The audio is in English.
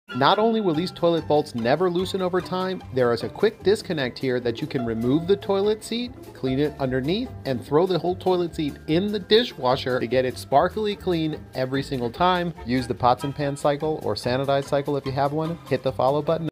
Not only will these toilet bolts never loosen over time, there is a quick disconnect here that you can remove the toilet seat, clean it underneath, and throw the whole toilet seat in the dishwasher to get it sparkly clean every single time. Use the pots and pans cycle or sanitize cycle if you have one. Hit the follow button.